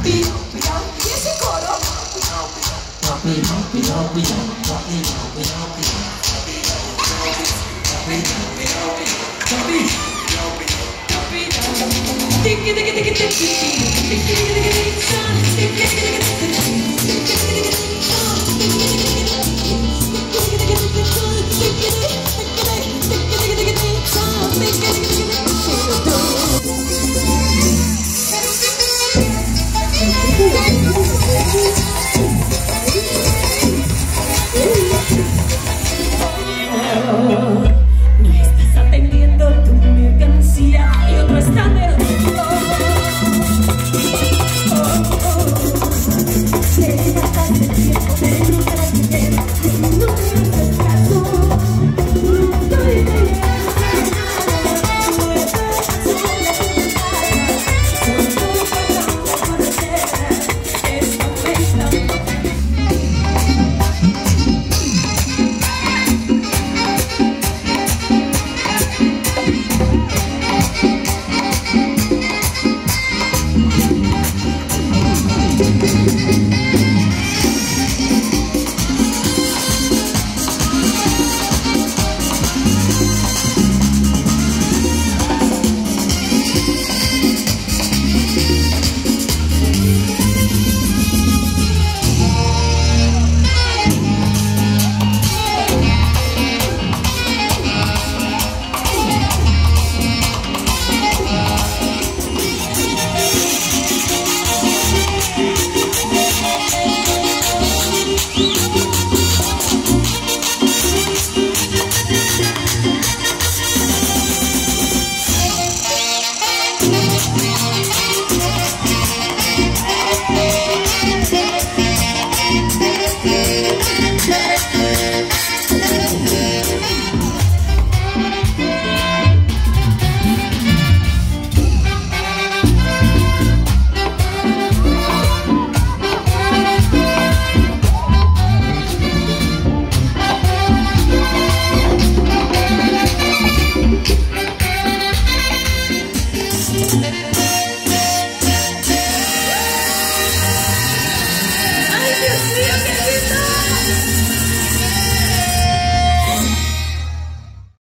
Y ese coro. No estás atendiendo tu mercancía y otro está nervioso. Se gastas el tiempo de cruzar el dinero y no me haces caso. Estoy de